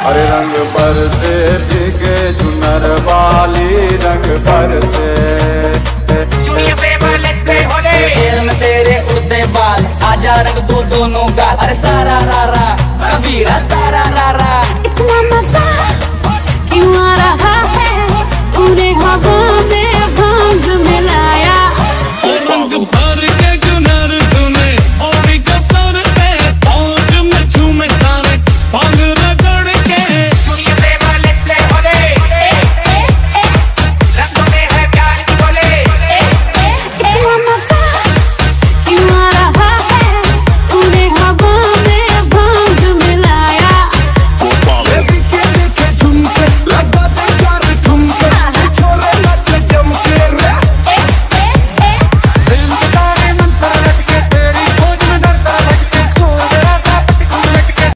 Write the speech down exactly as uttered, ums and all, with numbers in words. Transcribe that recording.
अरे रंग बरसे भीगे चुनर वाली रंग बरसे। तेरे में तेरे उड़ते बाल आजा रंग दो दोनों गाल। अरे सारा